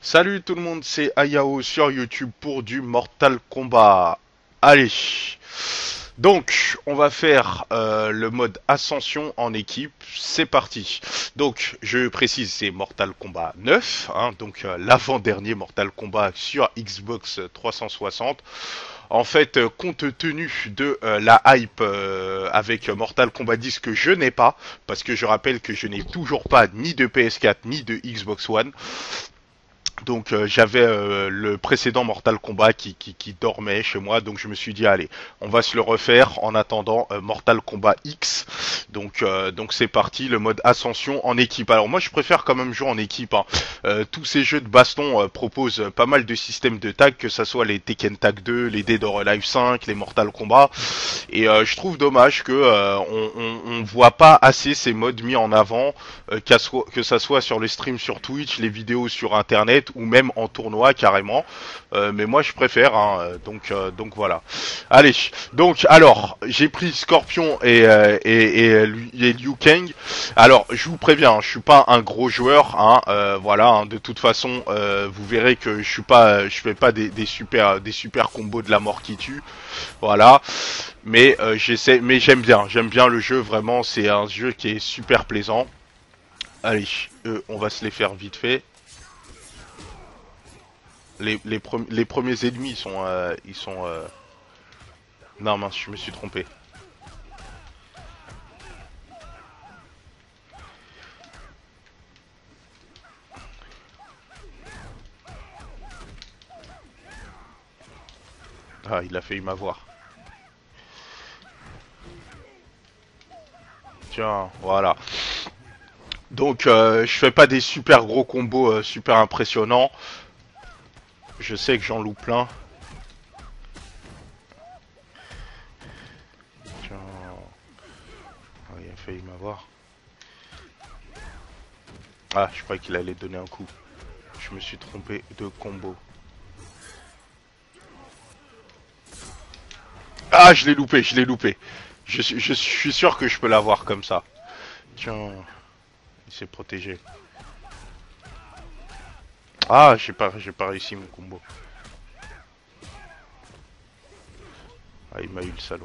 Salut tout le monde, c'est Ayao sur YouTube pour du Mortal Kombat. Allez, donc on va faire le mode Ascension en équipe, c'est parti. Donc je précise, c'est Mortal Kombat 9, hein, donc l'avant-dernier Mortal Kombat sur Xbox 360. En fait, compte tenu de la hype avec Mortal Kombat 10 que je n'ai pas, parce que je rappelle que je n'ai toujours pas ni de PS4 ni de Xbox One, donc j'avais le précédent Mortal Kombat qui dormait chez moi, donc je me suis dit allez, on va se le refaire en attendant Mortal Kombat X. Donc c'est parti, le mode Ascension en équipe. Alors moi je préfère quand même jouer en équipe, hein. Tous ces jeux de baston proposent pas mal de systèmes de tag, que ça soit les Tekken Tag 2, les Dead or Alive 5, les Mortal Kombat. Et je trouve dommage que on voit pas assez ces modes mis en avant, que ça soit sur les streams sur Twitch, les vidéos sur internet ou même en tournoi carrément. Mais moi je préfère, hein, donc voilà. Allez, donc alors j'ai pris Scorpion et Liu Kang. Alors je vous préviens, hein, je suis pas un gros joueur, hein, voilà. Hein, de toute façon, vous verrez que je fais pas des super combos de la mort qui tue, voilà. Mais mais j'aime bien le jeu vraiment. C'est un jeu qui est super plaisant. Allez, on va se les faire vite fait. Les premiers ennemis ils sont. Non mince, je me suis trompé. Ah, il a failli m'avoir. Tiens, voilà. Donc, je fais pas des super gros combos super impressionnants. Je sais que j'en loupe plein. Tiens, ah, il a failli m'avoir. Ah, je croyais qu'il allait donner un coup. Je me suis trompé de combo. Ah, je l'ai loupé, je l'ai loupé. Je suis sûr que je peux l'avoir comme ça. Tiens, il s'est protégé. Ah, j'ai pas réussi mon combo. Ah, il m'a eu le salaud.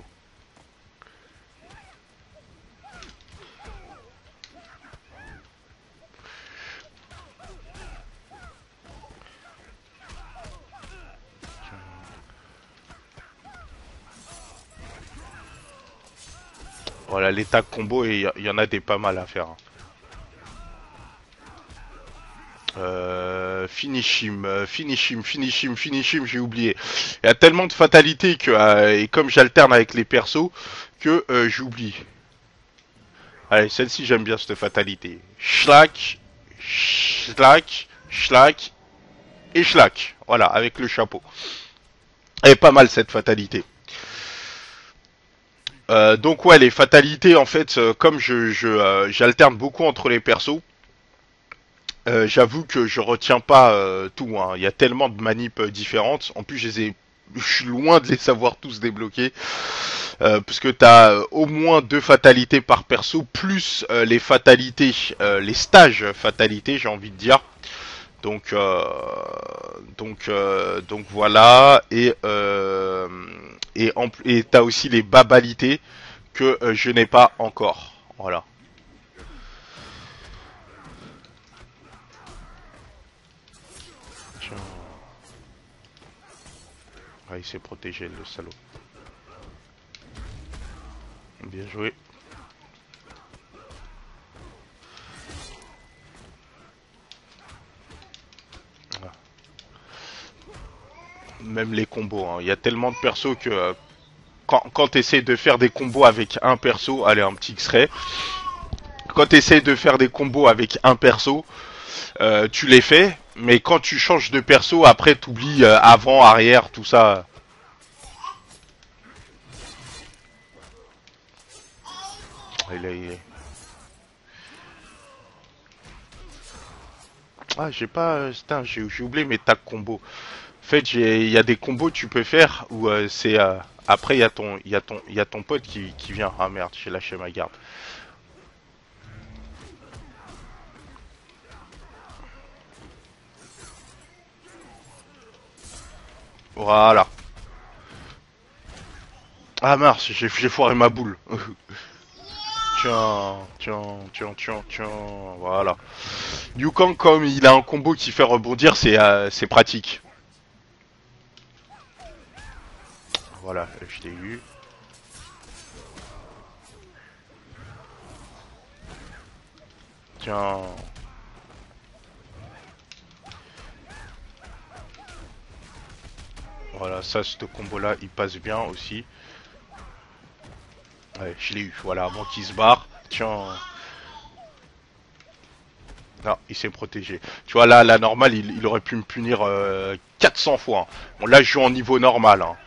Voilà, les tags combo, et il y en a des pas mal à faire, hein. Finish him, j'ai oublié. Il y a tellement de fatalités que, et comme j'alterne avec les persos, que j'oublie. Allez, celle-ci, j'aime bien cette fatalité. Schlack, schlack, et schlack. Voilà, avec le chapeau. Elle est pas mal cette fatalité. Donc ouais, les fatalités, en fait, comme j'alterne beaucoup entre les persos, j'avoue que je retiens pas tout, hein. Il y a tellement de manips différentes. En plus, je suis loin de les savoir tous débloquer. Parce que t'as au moins 2 fatalités par perso, plus les fatalités, les stages fatalités, j'ai envie de dire. Donc, donc voilà. Et t'as aussi les babalités que je n'ai pas encore. Voilà. Tiens. Ah, il s'est protégé, le salaud. Bien joué. Ah. Même les combos, hein. Il y a tellement de persos que quand tu essaies de faire des combos avec un perso, allez, un petit X-ray. Quand tu essaies de faire des combos avec un perso, tu les fais, mais quand tu changes de perso, après t'oublies avant, arrière, tout ça. Il est... Ah, j'ai pas... putain, j'ai oublié mes tags combos. En fait, il y a des combos que tu peux faire où c'est... après, il y a ton pote qui vient. Ah merde, j'ai lâché ma garde. Voilà. Ah mince, j'ai foiré ma boule. Tiens, tiens, tiens, tiens, tiens, voilà. Yukong, comme il a un combo qui fait rebondir, c'est pratique. Voilà, je l'ai eu. Tiens. Voilà, ça, ce combo-là, il passe bien aussi. Ouais, je l'ai eu. Voilà, avant qu'il se barre. Tiens. Non, il s'est protégé. Tu vois, là, la normale, il aurait pu me punir 400 fois. Hein. Bon, là, je joue en niveau normal. Hein.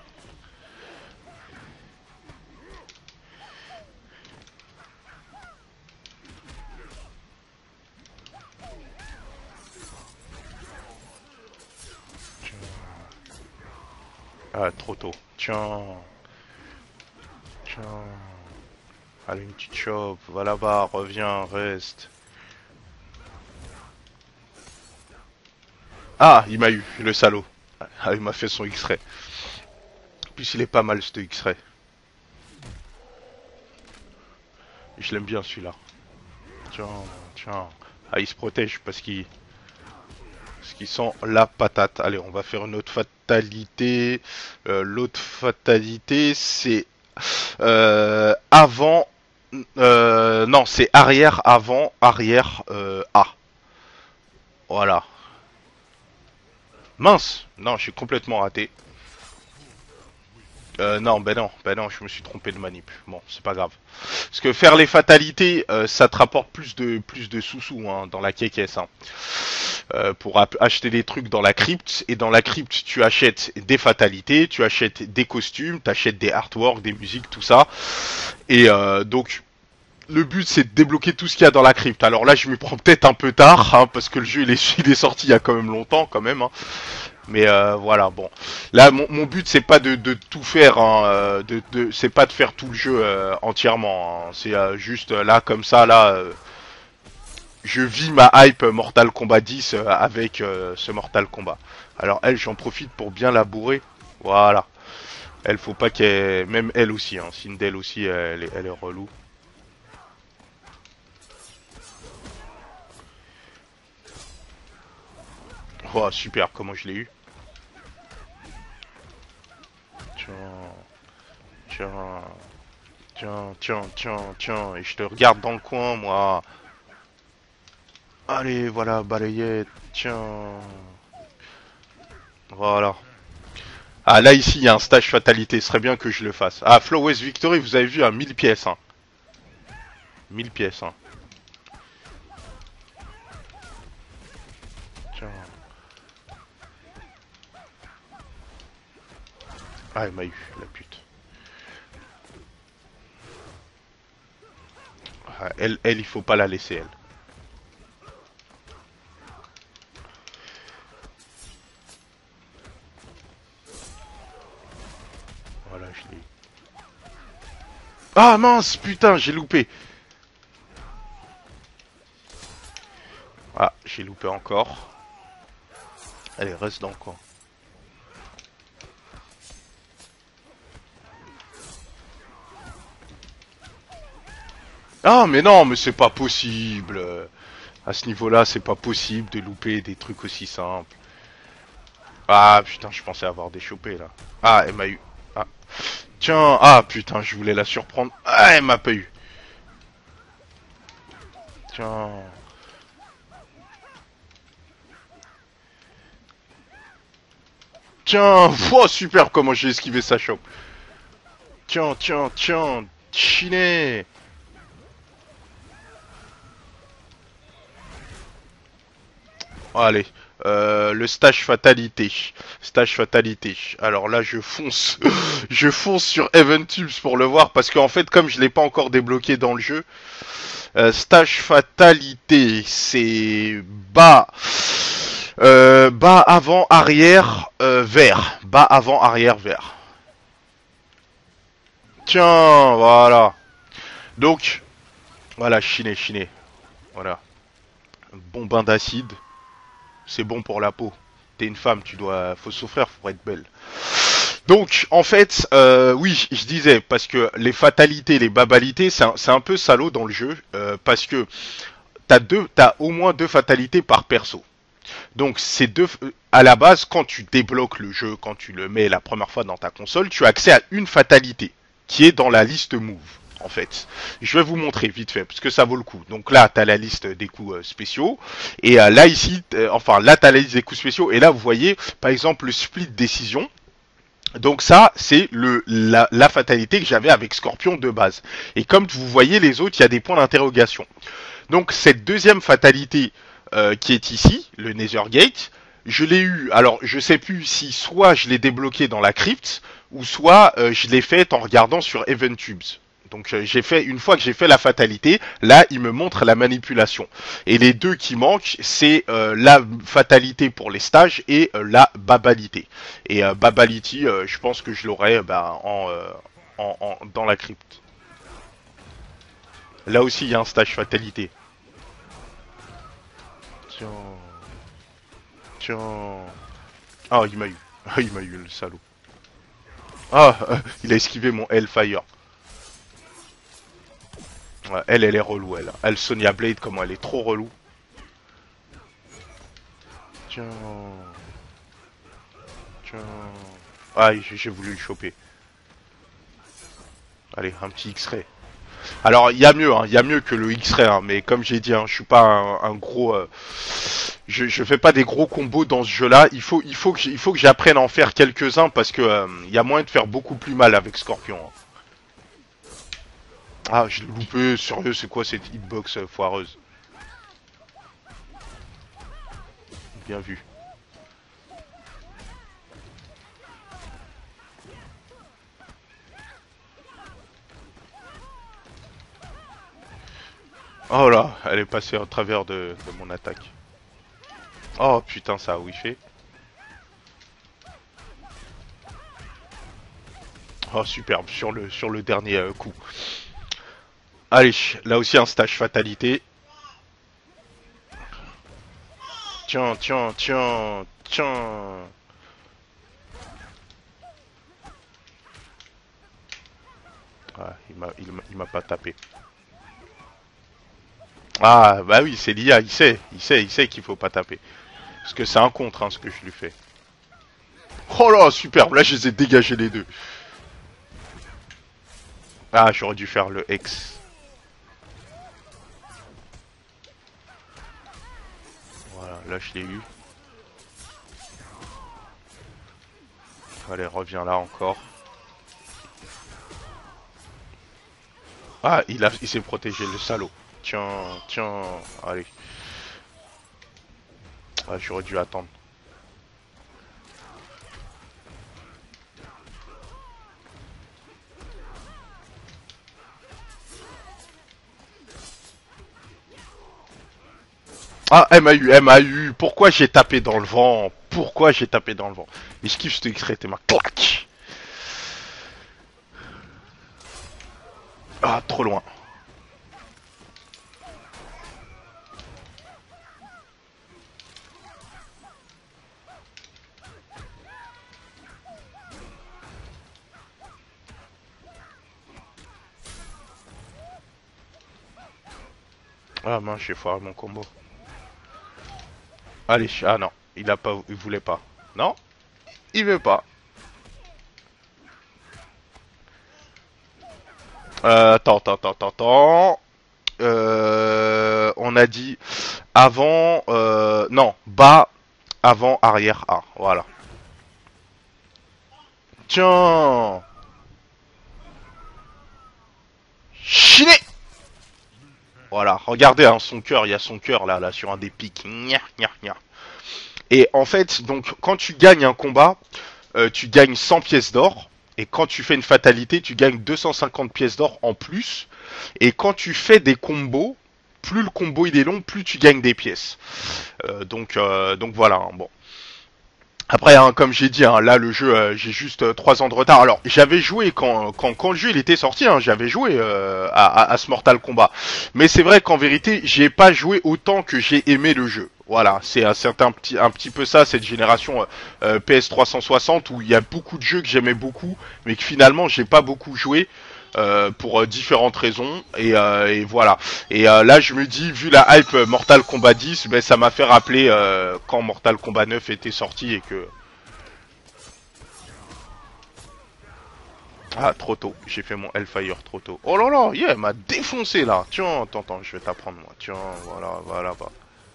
Ah, trop tôt. Tiens. Tiens. Allez, une petite chope. Va là-bas, reviens, reste. Ah, il m'a eu, le salaud. Ah, il m'a fait son X-ray. En plus, il est pas mal, ce X-ray. Je l'aime bien, celui-là. Tiens, tiens. Ah, il se protège parce qu'il sent la patate. Allez, on va faire une autre fatalité. L'autre fatalité, c'est avant. Non, c'est arrière, avant, arrière, A. Voilà. Mince. Non, je suis complètement raté. Non, ben non, je me suis trompé de manip. Bon, c'est pas grave. Parce que faire les fatalités, ça te rapporte plus de sous-sous hein, dans la caisse. Hein. Pour acheter des trucs dans la crypte, et dans la crypte, tu achètes des fatalités, tu achètes des costumes, tu achètes des artworks, des musiques, tout ça. Et donc, le but, c'est de débloquer tout ce qu'il y a dans la crypte. Alors là, je m'y prends peut-être un peu tard, hein, parce que le jeu, il est sorti il y a quand même longtemps, quand même. Hein. Mais voilà, bon. Là, mon but, c'est pas de tout faire, hein, c'est pas de faire tout le jeu entièrement. Hein. C'est juste là, comme ça, là, je vis ma hype Mortal Kombat 10 avec ce Mortal Kombat. Alors elle, j'en profite pour bien la bourrer. Voilà. Elle, faut pas qu'elle... Même elle aussi, hein. Sindel aussi, elle est relou. Oh, super, comment je l'ai eu. Tiens, tiens, tiens, tiens, tiens, tiens. Et je te regarde dans le coin, moi. Allez, voilà, balayette. Tiens. Voilà. Ah, là, ici, il y a un stage fatalité. Ce serait bien que je le fasse. Ah, Flawless Victory, vous avez vu, à 1000 pièces. Hein. 1000 pièces. Hein. Tiens. Ah, elle m'a eu, la pute. Ah, il faut pas la laisser, elle. Voilà, je l'ai. Ah mince, putain, j'ai loupé. Ah, j'ai loupé encore. Allez, reste dans le coin. Ah, mais non, mais c'est pas possible. À ce niveau-là, c'est pas possible de louper des trucs aussi simples. Ah, putain, je pensais avoir des chopés, là. Ah, elle m'a eu. Ah. Tiens, ah, putain, je voulais la surprendre. Ah, elle m'a pas eu. Tiens. Tiens, oh, super comment j'ai esquivé sa chope. Tiens, tiens, tiens, chiné. Allez, le stage fatalité. Stage fatalité. Alors là, je fonce. Je fonce sur Eventubes pour le voir parce qu'en fait, comme je l'ai pas encore débloqué dans le jeu, stage fatalité, c'est bas. Bas avant arrière vert. Bas avant arrière vert. Tiens, voilà. Donc, voilà, chiné, chiné. Voilà. Un bon bain d'acide. C'est bon pour la peau. t'es une femme, faut souffrir pour être belle. Donc, en fait, oui, je disais, parce que les fatalités, les babalités, c'est un peu salaud dans le jeu, parce que t'as au moins 2 fatalités par perso. Donc, ces deux, à la base, quand tu débloques le jeu, quand tu le mets la première fois dans ta console, tu as accès à une fatalité, qui est dans la liste move. En fait, je vais vous montrer vite fait parce que ça vaut le coup. Donc là, t'as la liste des coups spéciaux et là ici, enfin là t'as la liste des coups spéciaux et là vous voyez par exemple le split décision. Donc ça, c'est la fatalité que j'avais avec Scorpion de base. Et comme vous voyez les autres, il y a des points d'interrogation. Donc cette deuxième fatalité qui est ici, le Nethergate, je l'ai eu, alors je sais plus si soit je l'ai débloqué dans la crypte, ou soit je l'ai fait en regardant sur EventTubes. Donc j'ai fait une fois que j'ai fait la fatalité, là il me montre la manipulation. Et les deux qui manquent, c'est la fatalité pour les stages et la babalité. Et babality, je pense que je l'aurai dans la crypte. Là aussi il y a un stage fatalité. Tiens, tiens. Ah il m'a eu, ah il m'a eu le salaud. Ah il a esquivé mon Hellfire. Ouais, elle est relou, elle. Elle, Sonya Blade, comment elle est trop relou. Tiens. Tiens. Ah, j'ai voulu le choper. Allez, un petit X-Ray. Alors, il y a mieux, hein, il y a mieux que le X-Ray, hein, mais comme j'ai dit, hein, je suis pas un gros... je fais pas des gros combos dans ce jeu-là. Il faut que j'apprenne à en faire quelques-uns parce que il y a moyen de faire beaucoup plus mal avec Scorpion. Hein. Ah, je l'ai loupé, sérieux, c'est quoi cette hitbox foireuse? Bien vu. Oh là, elle est passée au travers de mon attaque. Oh putain, ça a whiffé. Oh superbe, sur le dernier coup. Allez, là aussi un stage fatalité. Tiens, tiens, tiens, tiens. Ah, il m'a pas tapé. Ah, bah oui, c'est l'IA, il sait qu'il faut pas taper. Parce que c'est un contre, hein, ce que je lui fais. Oh là, superbe, là je les ai dégagés les deux. Ah, j'aurais dû faire le X. Voilà, là je l'ai eu. Allez, reviens là encore. Ah, il s'est protégé, le salaud. Tiens, tiens, allez. Ah, j'aurais dû attendre. Ah, elle m'a eu. Pourquoi j'ai tapé dans le vent? Pourquoi j'ai tapé dans le vent? Mais je kiffe ce extrait, t'es ma claque. Ah, trop loin. Ah mince, j'ai foiré mon combo. Allez, ah non, il voulait pas. Non, il veut pas. Attends. On a dit avant, non, bas, avant, arrière, A. Voilà. Tiens, chiné. Voilà, regardez hein, son cœur, il y a son cœur là sur un des pics. Gna, gna, gna. Et en fait, donc quand tu gagnes un combat, tu gagnes 100 pièces d'or. Et quand tu fais une fatalité, tu gagnes 250 pièces d'or en plus. Et quand tu fais des combos, plus le combo il est long, plus tu gagnes des pièces. Donc voilà, hein, bon. Après, hein, comme j'ai dit, hein, là le jeu, j'ai juste 3 ans de retard. Alors, j'avais joué quand le jeu il était sorti, hein, j'avais joué à ce Mortal Kombat. Mais c'est vrai qu'en vérité, j'ai pas joué autant que j'ai aimé le jeu. Voilà, c'est un petit peu ça, cette génération PS 360 où il y a beaucoup de jeux que j'aimais beaucoup, mais que finalement j'ai pas beaucoup joué pour différentes raisons. Et voilà. Et là, je me dis, vu la hype Mortal Kombat 10, ben ça m'a fait rappeler quand Mortal Kombat 9 était sorti et que ah trop tôt, j'ai fait mon Hellfire trop tôt. Oh là là, yeah, elle m'a défoncé là. Tiens, attends, je vais t'apprendre moi. Tiens, voilà, bah.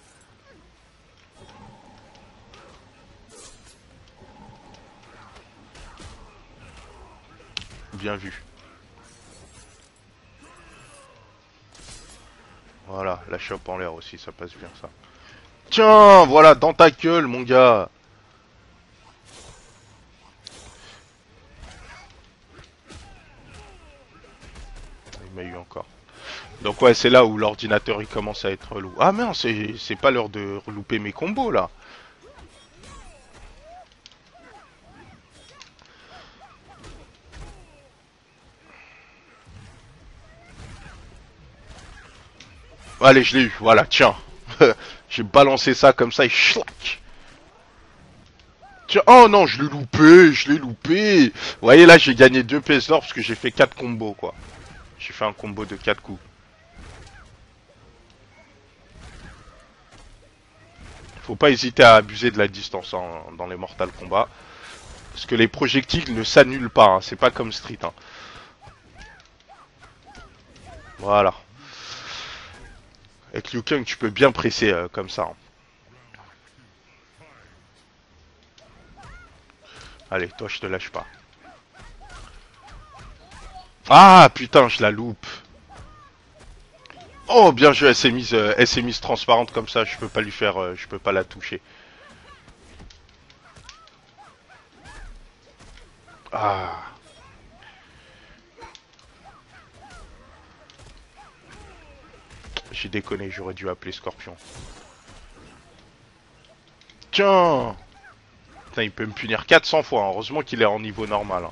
Bien vu. Voilà, la chope en l'air aussi, ça passe bien ça. Tiens, voilà, dans ta gueule, mon gars. Il m'a eu encore. Donc ouais, c'est là où l'ordinateur il commence à être relou. Ah merde, c'est pas l'heure de relouper mes combos là. Allez, je l'ai eu, voilà, tiens. J'ai balancé ça comme ça et schlac. Tiens, oh non, je l'ai loupé. Vous voyez là, j'ai gagné 2 pièces d'or parce que j'ai fait 4 combos quoi. J'ai fait un combo de 4 coups. Faut pas hésiter à abuser de la distance hein, dans les Mortal Kombat. Parce que les projectiles ne s'annulent pas, hein, c'est pas comme Street. Hein. Voilà. Avec Liu Kang, tu peux bien presser comme ça. Hein. Allez, toi, je te lâche pas. Ah, putain, je la loupe. Oh, bien joué, elle s'est mise transparente comme ça, je peux pas lui faire, je peux pas la toucher. Ah. J'ai déconné, j'aurais dû appeler Scorpion. Tiens. Putain, il peut me punir 400 fois, hein. Heureusement qu'il est en niveau normal. Hein.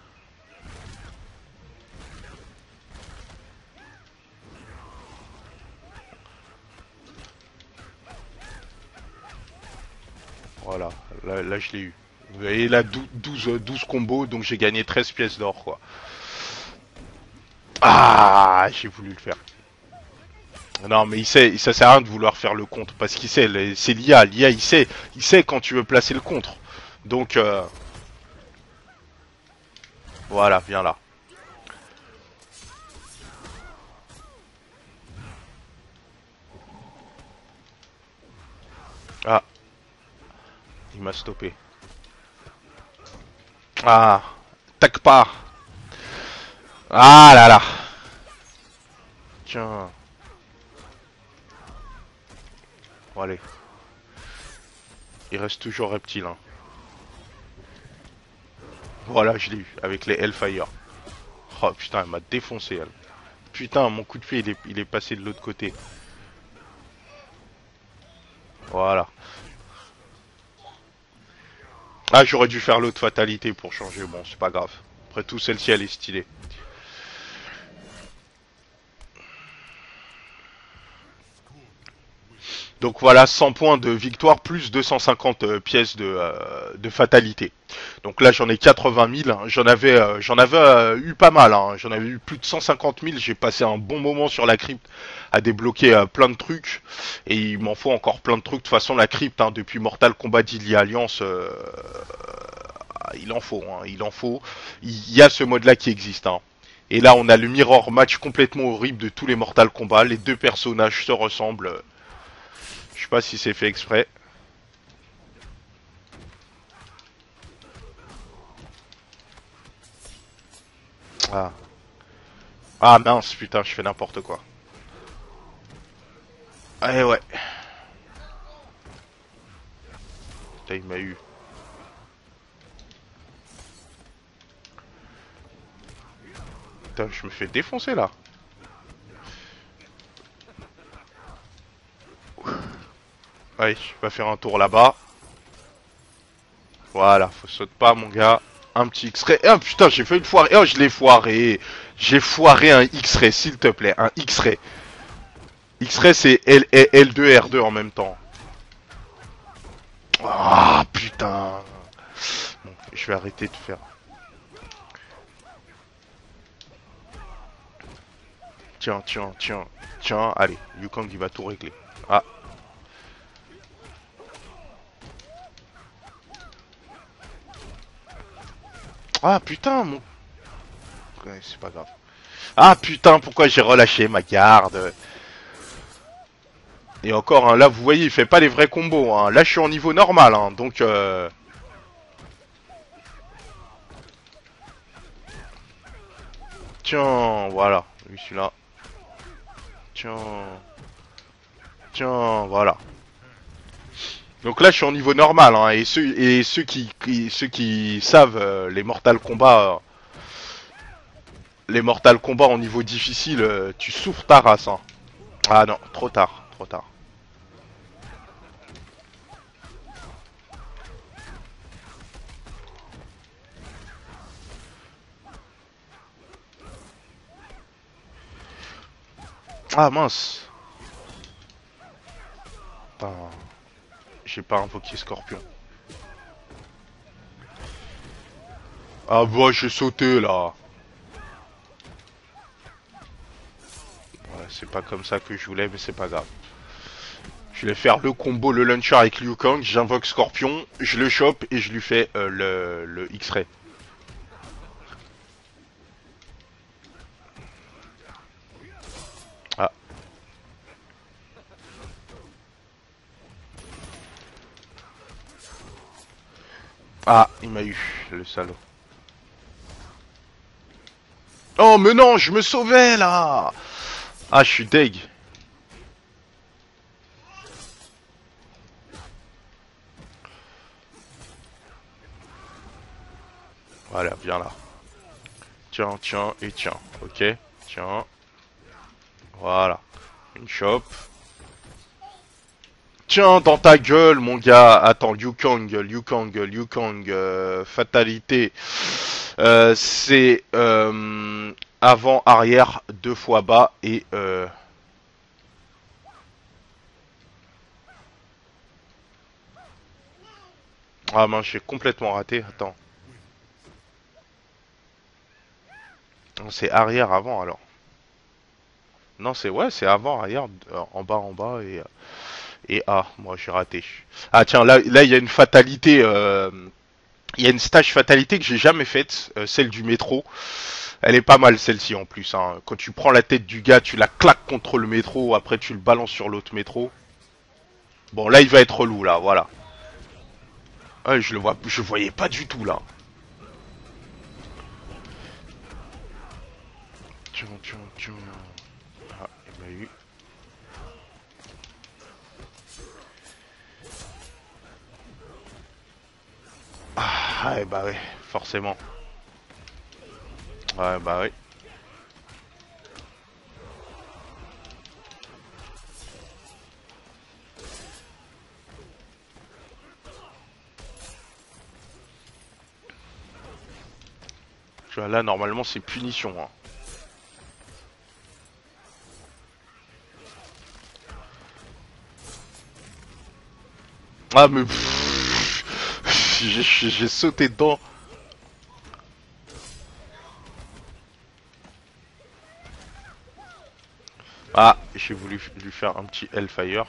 Voilà, là je l'ai eu. Vous voyez là 12 combos, donc j'ai gagné 13 pièces d'or quoi. Ah, j'ai voulu le faire. Non mais ça sert à rien de vouloir faire le contre, parce qu'il sait, c'est l'IA il sait quand tu veux placer le contre. Donc voilà, viens là. Ah, il m'a stoppé. Ah, tac pas. Ah là là. Tiens. Bon allez. Il reste toujours reptile. Hein. Voilà, je l'ai eu, avec les Hellfire. Oh putain, elle m'a défoncé elle. Putain, mon coup de pied il est passé de l'autre côté. Voilà. Ah, j'aurais dû faire l'autre fatalité pour changer. Bon, c'est pas grave. Après tout, celle-ci, elle est stylée. Donc voilà, 100 points de victoire plus 250 pièces de fatalité. Donc là, j'en ai 80 000. Hein. J'en avais eu pas mal. Hein. J'en avais eu plus de 150 000. J'ai passé un bon moment sur la crypte à débloquer plein de trucs. Et il m'en faut encore plein de trucs. De toute façon, la crypte, hein, depuis Mortal Kombat Deadly Alliance, il en faut. Hein, il en faut. Il y a ce mode-là qui existe. Hein. Et là, on a le mirror match complètement horrible de tous les Mortal Kombat. Les deux personnages se ressemblent. Je sais pas si c'est fait exprès. Ah. Ah mince, putain, je fais n'importe quoi. Ah ouais. Putain, il m'a eu. Putain, je me fais défoncer là. Allez, je vais faire un tour là-bas. Voilà, faut sauter pas mon gars. Un petit X-ray. Ah putain, j'ai fait une foire. Oh, je l'ai foiré. J'ai foiré un X-ray, s'il te plaît. Un X-ray. X-ray, c'est L2 R2 en même temps. Ah putain. Bon, je vais arrêter de faire. Tiens, tiens, tiens, tiens. Allez, Yukong il va tout régler. Ah. Ah putain, mon. Ouais, c'est pas grave. Ah putain, pourquoi j'ai relâché ma garde? Et encore, hein, là vous voyez, il fait pas les vrais combos. Hein. Là je suis en niveau normal, hein, donc. Tiens, voilà. Lui celui-là. Tiens. Tiens, voilà. Donc là, je suis en niveau normal, hein, et ceux qui savent les Mortal Kombat en niveau difficile, tu souffres ta race. Hein. Ah non, trop tard, trop tard. Ah mince. Putain, j'ai pas invoqué Scorpion. Ah bah j'ai sauté là. Ouais, c'est pas comme ça que je voulais, mais c'est pas grave. Je vais faire le combo, le launcher avec Liu Kang, j'invoque Scorpion, je le chope et je lui fais le X-Ray. Ah, ah, il m'a eu, le salaud. Oh mais non, je me sauvais là. Ah, je suis deg. Voilà, viens là. Tiens, tiens et tiens. Ok, tiens. Voilà. Une chope. Tiens, dans ta gueule, mon gars. Attends, Liu Kang, Liu Kang, Liu Kang, fatalité. C'est avant, arrière, deux fois bas et ah mince, j'ai complètement raté. Attends. Non, c'est arrière avant alors. Non, c'est ouais, c'est avant, arrière, en bas et A. Moi, j'ai raté. Ah tiens, là, il y a une fatalité. Il y a une stage fatalité que j'ai jamais faite, celle du métro. Elle est pas mal celle-ci en plus. Hein. Quand tu prends la tête du gars, tu la claques contre le métro, après tu le balances sur l'autre métro. Bon, là, il va être relou, là, voilà. Ouais, je voyais pas du tout là. Tiens, tiens, tiens. Ah, il m'a eu. Ah, ouais, bah ouais, forcément. Ouais, bah ouais. Tu vois, là, normalement, c'est punition. Hein. Ah, mais. J'ai sauté dedans. Ah, j'ai voulu lui faire un petit Hellfire.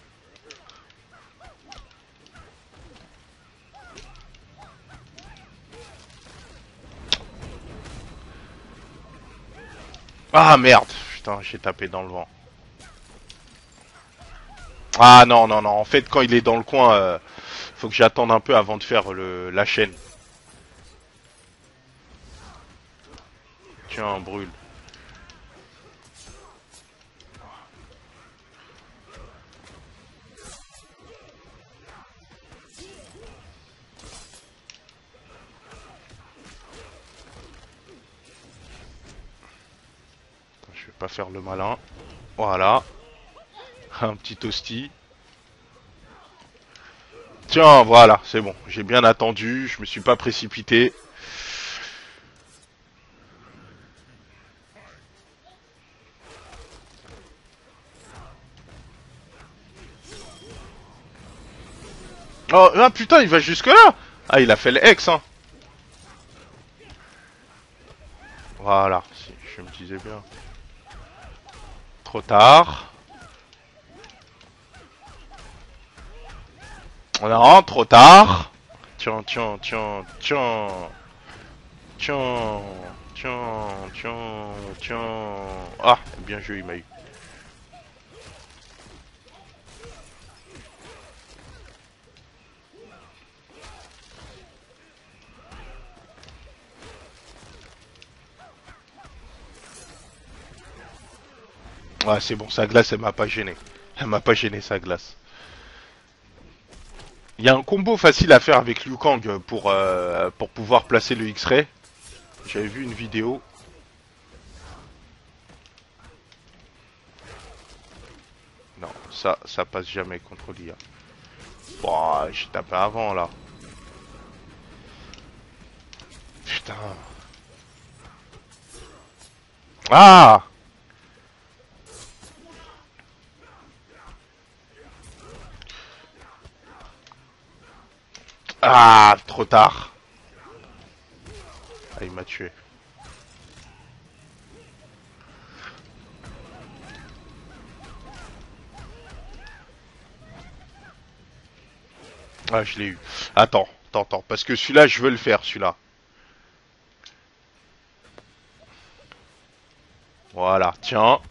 Ah, merde. Putain, j'ai tapé dans le vent. Ah, non, non, non. En fait, quand il est dans le coin, faut que j'attende un peu avant de faire la chaîne. Tiens, brûle. Je vais pas faire le malin. Voilà. Un petit toasty. Tiens, voilà, c'est bon. J'ai bien attendu, je me suis pas précipité. Oh, ah putain, il va jusque là. Ah, il a fait le X, hein. Voilà, si, je me disais bien. Trop tard. Non, trop tard. Tiens, tiens, tiens, tiens. Tiens, tiens, tiens, tiens. Ah, bien joué, il m'a eu. Ouais, c'est bon, sa glace, elle m'a pas gêné. Elle m'a pas gêné, sa glace. Il y a un combo facile à faire avec Liu Kang pour pouvoir placer le X-Ray. J'avais vu une vidéo. Non, ça passe jamais contre l'IA. Bon, j'ai tapé avant, là. Putain. Ah! Ah, trop tard. Ah, il m'a tué. Ah, je l'ai eu. Attends, attends, parce que celui-là, je veux le faire, celui-là. Voilà, tiens.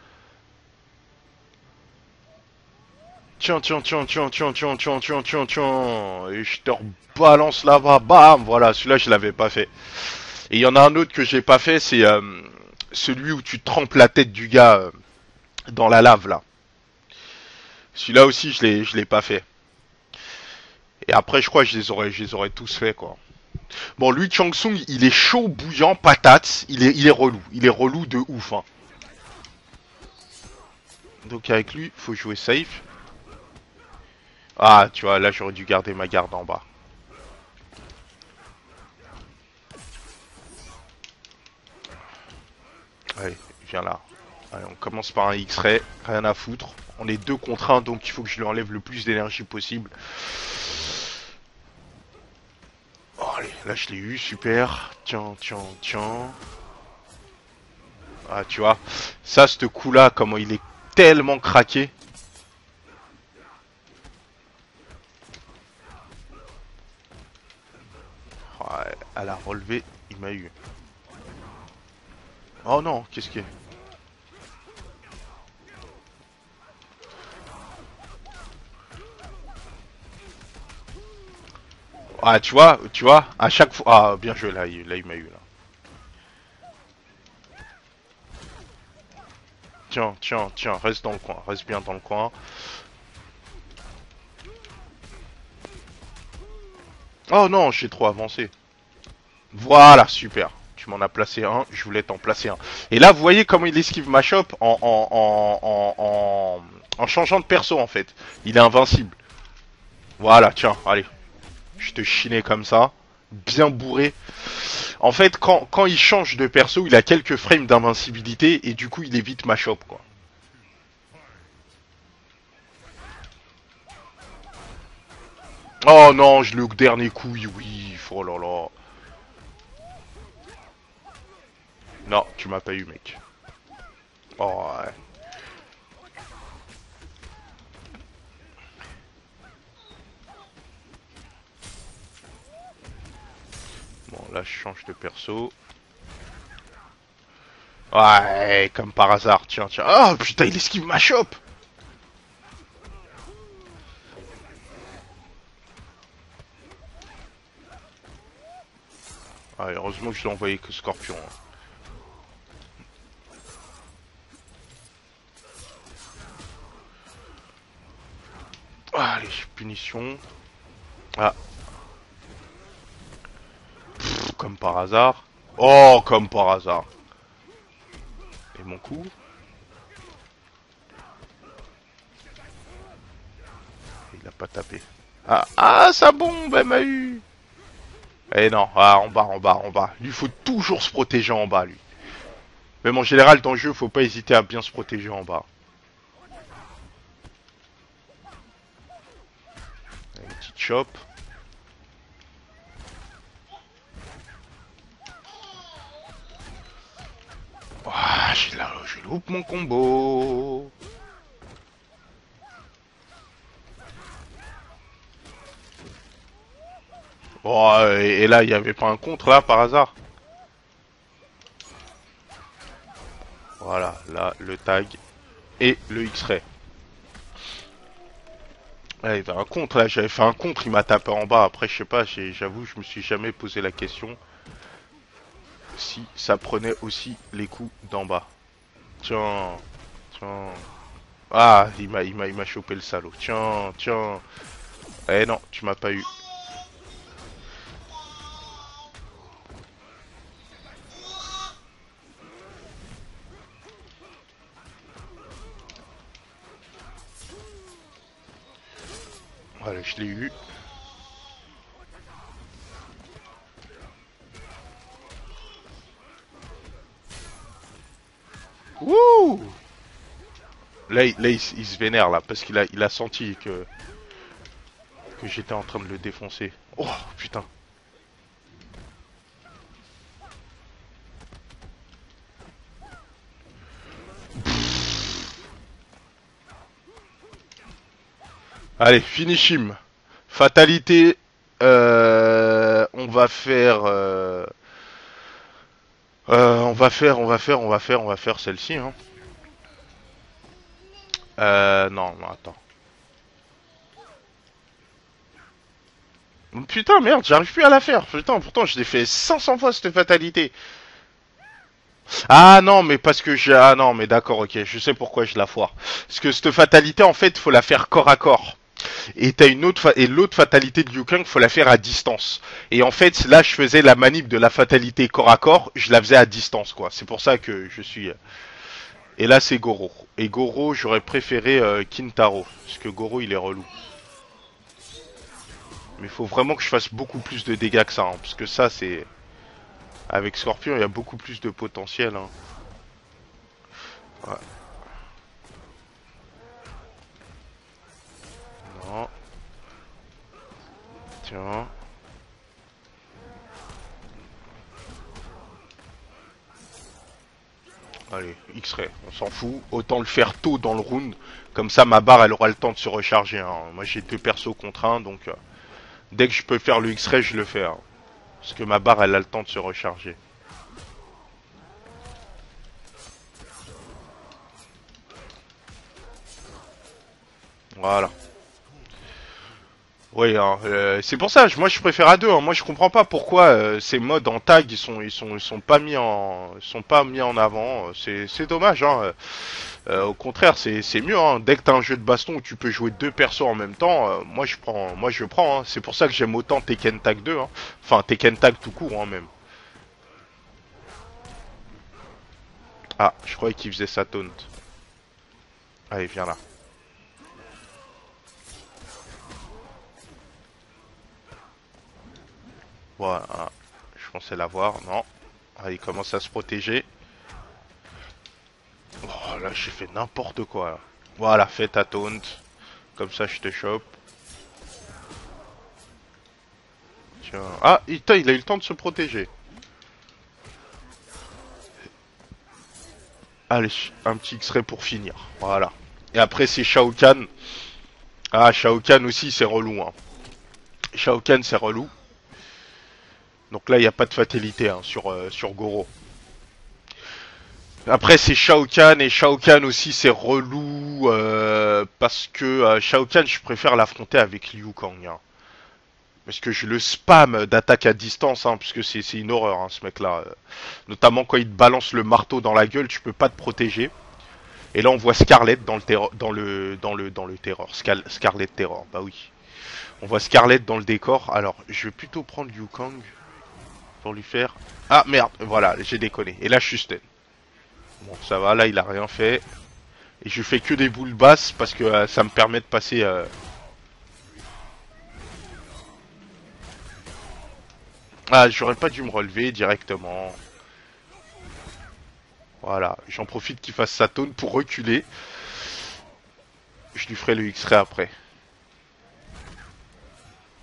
Tiens, tiens, tiens, tiens, tiens, tiens, tiens, tiens, tiens, tiens. Et je te rebalance là-bas, bam. Voilà, celui-là, je l'avais pas fait. Et il y en a un autre que j'ai pas fait, c'est celui où tu trempes la tête du gars dans la lave, là. Celui-là aussi, je l'ai pas fait. Et après, je crois que je les aurais tous fait, quoi. Bon, lui, Chang Sung, il est chaud, bouillant, patate. Il est relou. Il est relou de ouf, hein. Donc avec lui, faut jouer safe. Ah, tu vois, là, j'aurais dû garder ma garde en bas. Allez, viens là. Allez, on commence par un X-Ray. Rien à foutre. On est 2 contre 1, donc il faut que je lui enlève le plus d'énergie possible. Oh, allez, là, je l'ai eu. Super. Tiens, tiens, tiens. Ah, tu vois. Ça, ce coup-là, comment il est tellement craqué. Ouais, elle a relevé. Il m'a eu. Oh non, qu'est-ce qu'il y a? Ah, tu vois, à chaque fois. Ah, bien joué, là, il m'a eu, là. Tiens, tiens, tiens, reste dans le coin, reste bien dans le coin. Oh non, j'ai trop avancé. Voilà, super. Tu m'en as placé un, je voulais t'en placer un. Et là, vous voyez comment il esquive ma chope en changeant de perso, en fait. Il est invincible. Voilà, tiens, allez. Je te chinais comme ça. Bien bourré. En fait, quand il change de perso, il a quelques frames d'invincibilité et du coup, il évite ma chope, quoi. Oh non, je le dernier coup, oui. Oh là là. Non, tu m'as pas eu, mec. Oh, ouais. Bon, là, je change de perso. Ouais, comme par hasard. Tiens, tiens. Oh, putain, il esquive ma chope. Ah, heureusement que je l'ai envoyé que Scorpion. Hein. Ah, allez, punition. Ah, pff, comme par hasard. Oh, comme par hasard. Et mon coup. Il a pas tapé. Ah, ah, sa bombe, elle m'a eu. Eh non, ah, en bas, en bas, en bas. Lui, faut toujours se protéger en bas, lui. Même en général, dans le jeu, faut pas hésiter à bien se protéger en bas. Une petite chop. Ah, je loupe mon combo. Oh, et là, il y avait pas un contre là par hasard? Voilà, là, le tag et le X-ray. Ouais, il y avait un contre là, j'avais fait un contre, il m'a tapé en bas. Après, je sais pas, j'avoue, je me suis jamais posé la question si ça prenait aussi les coups d'en bas. Tiens, tiens. Ah, il m'a chopé le salaud. Tiens, tiens. Eh non, tu m'as pas eu. Voilà, je l'ai eu. Wouh! Il se vénère là, parce qu'il a senti que j'étais en train de le défoncer. Oh, putain. Allez, finish him. Fatalité. On va faire... on va faire celle-ci. Hein. Non, non, attends. Putain, merde, j'arrive plus à la faire. Putain, pourtant, je l'ai fait 500 fois cette fatalité. Ah non, mais parce que j'ai... Ah non, mais d'accord, ok, je sais pourquoi je la foire. Parce que cette fatalité, en fait, faut la faire corps à corps. Et t'as une autre et l'autre fatalité de Liu Kang, faut la faire à distance. Et en fait, là, je faisais la manip de la fatalité corps à corps, je la faisais à distance, quoi. C'est pour ça que je suis... Et là, c'est Goro. Et Goro, j'aurais préféré Kintaro. Parce que Goro, il est relou. Mais il faut vraiment que je fasse beaucoup plus de dégâts que ça. Hein, parce que ça, c'est... Avec Scorpion, il y a beaucoup plus de potentiel. Hein. Ouais. Non. Tiens. Allez, X-Ray, on s'en fout. Autant le faire tôt dans le round. Comme ça, ma barre, elle aura le temps de se recharger. Hein. Moi, j'ai deux persos contre un, donc... dès que je peux faire le X-Ray, je le fais. Hein. Parce que ma barre, elle a le temps de se recharger. Voilà. Oui, hein, c'est pour ça. Moi, je préfère à deux. Hein. Moi, je comprends pas pourquoi ces modes en tag, ils sont pas mis en, ils sont pas mis en avant. C'est dommage. Hein. Au contraire, c'est mieux. Hein. Dès que t'as un jeu de baston où tu peux jouer deux persos en même temps, moi, je prends. Hein. C'est pour ça que j'aime autant Tekken Tag 2. Hein. Enfin, Tekken Tag tout court, hein, même. Ah, je croyais qu'il faisait sa taunt. Allez, viens là. Voilà. Je pensais l'avoir. Non. Ah, il commence à se protéger. Oh, là, j'ai fait n'importe quoi. Là. Voilà, fais ta taunt. Comme ça, je te chope. Tiens. Ah, il a eu le temps de se protéger. Allez, un petit X-ray pour finir. Voilà. Et après, c'est Shao Kahn. Ah, Shao Kahn aussi, c'est relou. Hein. Shao Kahn, c'est relou. Donc là, il n'y a pas de fatalité hein, sur Goro. Après, c'est Shao Kahn. Et Shao Kahn aussi, c'est relou. Parce que Shao Kahn, je préfère l'affronter avec Liu Kang. Hein. Parce que je le spam d'attaque à distance, hein, parce que c'est une horreur, hein, ce mec-là. Notamment quand il te balance le marteau dans la gueule, tu peux pas te protéger. Et là, on voit Scarlett dans le terror, dans le terror, Scarlett Terror. Bah oui. On voit Scarlett dans le décor. Alors, je vais plutôt prendre Liu Kang pour lui faire. Ah merde, voilà, j'ai déconné. Et là, je suis stun. Bon, ça va, là, il a rien fait. Et je fais que des boules basses parce que ça me permet de passer. Ah, j'aurais pas dû me relever directement. Voilà, j'en profite qu'il fasse sa taunt pour reculer. Je lui ferai le X-ray après.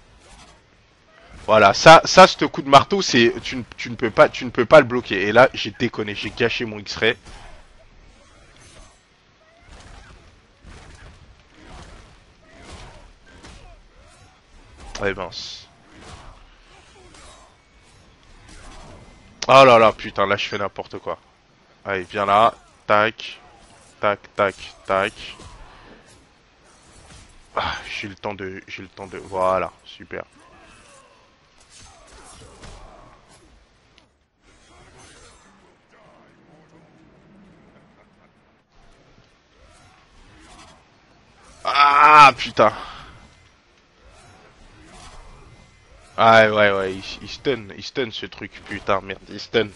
Voilà, ça, ce coup de marteau, c'est tu ne peux pas le bloquer. Et là, j'ai déconné, j'ai gâché mon X-ray. Ouais, mince. Oh là là, putain, là, je fais n'importe quoi. Allez, viens là. Tac, tac, tac, tac. Ah, j'ai le temps de, voilà, super. Ah, putain. Ah, ouais, il stun ce truc, putain, merde, il stun.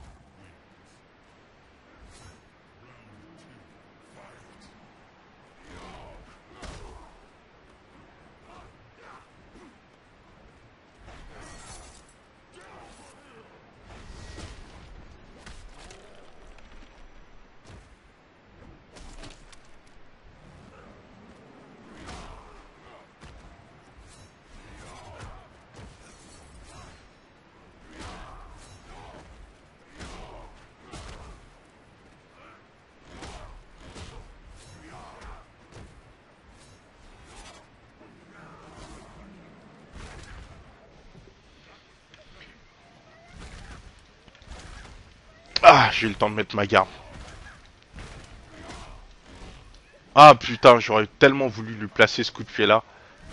Ah, j'ai eu le temps de mettre ma garde. Ah, putain, j'aurais tellement voulu lui placer ce coup de pied là.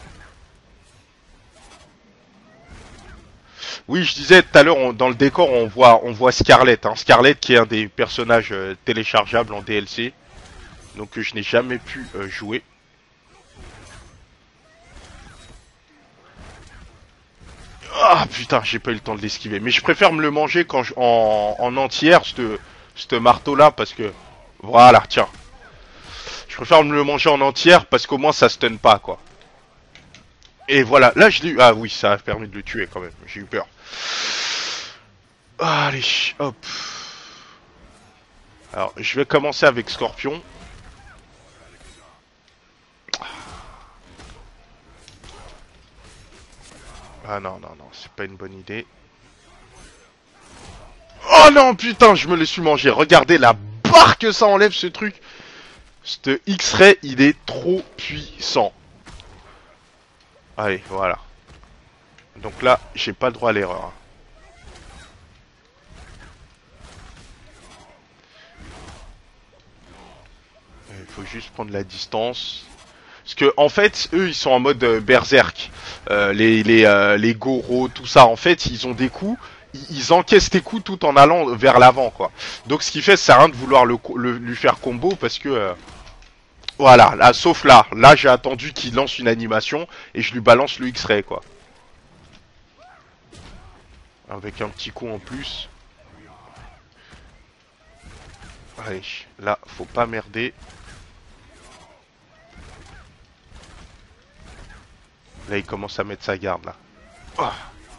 Oui, je disais tout à l'heure, dans le décor, on voit Scarlet. Hein. Scarlet qui est un des personnages téléchargeables en DLC. Donc que je n'ai jamais pu jouer. Ah putain, j'ai pas eu le temps de l'esquiver. Mais je préfère me le manger quand en entière, ce marteau là, parce que... Voilà, tiens. Je préfère me le manger en entière parce qu'au moins ça stun pas, quoi. Et voilà, là je l'ai eu. Ah oui, ça a permis de le tuer quand même. J'ai eu peur. Allez, hop. Alors, je vais commencer avec Scorpion. Ah non, non, non, c'est pas une bonne idée. Oh non, putain, je me le suis mangé. Regardez la barre que ça enlève ce truc. Ce X-Ray, il est trop puissant. Allez, voilà. Donc là, j'ai pas le droit à l'erreur. Il faut juste prendre la distance. Parce que en fait, eux, ils sont en mode berserk. Les Goro, tout ça. En fait, ils ont des coups. Ils encaissent tes coups tout en allant vers l'avant, quoi. Donc, ce qui fait, ça sert à rien de vouloir lui faire combo parce que voilà. Là, sauf là. Là, j'ai attendu qu'il lance une animation et je lui balance le X-ray, quoi. Avec un petit coup en plus. Allez, là, faut pas merder. Là, il commence à mettre sa garde, là. Oh,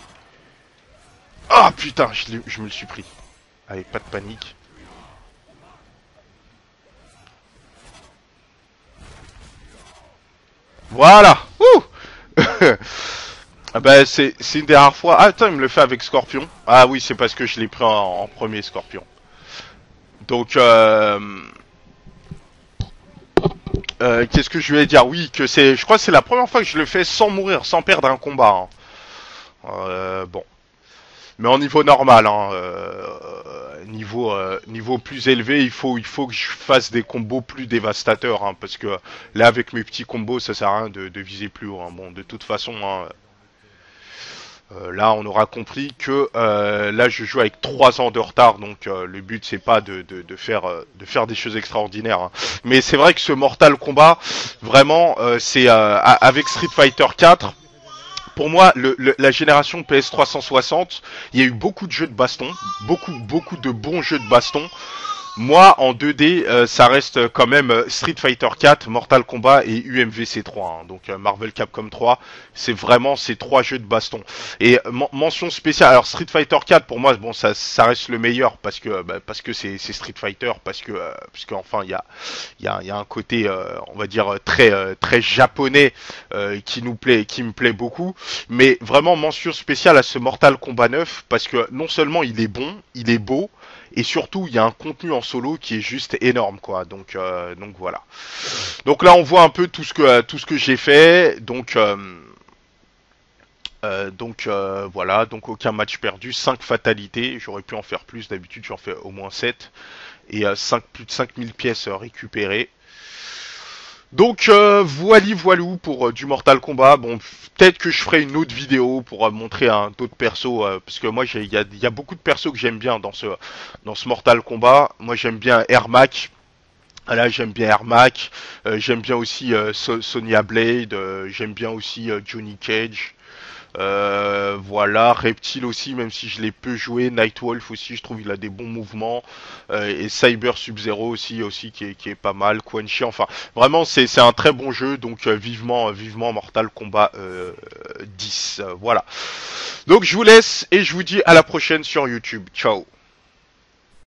oh putain, je me le suis pris. Allez, pas de panique. Voilà. Ouh. Ah bah, c'est une des rares fois. Ah, attends, il me le fait avec Scorpion. Ah oui, c'est parce que je l'ai pris en premier Scorpion. Donc, qu'est-ce que je vais dire? Oui, que c'est, je crois que c'est la première fois que je le fais sans mourir, sans perdre un combat. Hein. Bon, mais en niveau normal, hein, niveau plus élevé, il faut que je fasse des combos plus dévastateurs, hein, parce que là avec mes petits combos, ça sert à rien de viser plus haut. Hein. Bon, de toute façon, hein, là on aura compris que là je joue avec 3 ans de retard, donc le but c'est pas de faire des choses extraordinaires. Hein. Mais c'est vrai que ce Mortal Kombat, vraiment, c'est avec Street Fighter 4. Pour moi, la génération PS360, il y a eu beaucoup de jeux de baston, beaucoup de bons jeux de baston. Moi, en 2D, ça reste quand même Street Fighter 4, Mortal Kombat et UMVC 3. Hein. Donc Marvel Capcom 3, c'est vraiment ces trois jeux de baston. Et mention spéciale. Alors Street Fighter 4, pour moi, bon, ça reste le meilleur parce que c'est Street Fighter, parce que enfin il y a un côté, on va dire très japonais qui me plaît beaucoup. Mais vraiment mention spéciale à ce Mortal Kombat 9 parce que non seulement il est bon, il est beau. Et surtout, il y a un contenu en solo qui est juste énorme, quoi. Donc voilà. Donc là, on voit un peu tout ce que j'ai fait. Voilà. Donc aucun match perdu, 5 fatalités. J'aurais pu en faire plus. D'habitude, j'en fais au moins 7 et plus de 5000 pièces récupérées. Donc voilou pour du Mortal Kombat. Bon, peut-être que je ferai une autre vidéo pour montrer un d'autres persos parce que moi il y a beaucoup de persos que j'aime bien dans ce Mortal Kombat. Moi j'aime bien Ermac. Là j'aime bien Ermac. J'aime bien aussi Sonya Blade. J'aime bien aussi Johnny Cage. Voilà, Reptile aussi, même si je l'ai peu joué. Nightwolf aussi, je trouve il a des bons mouvements. Et Cyber Sub-Zero aussi qui est pas mal. Quan Chi, enfin, vraiment c'est un très bon jeu. Donc vivement Mortal Kombat 10. Voilà. Donc je vous laisse et je vous dis à la prochaine sur YouTube. Ciao.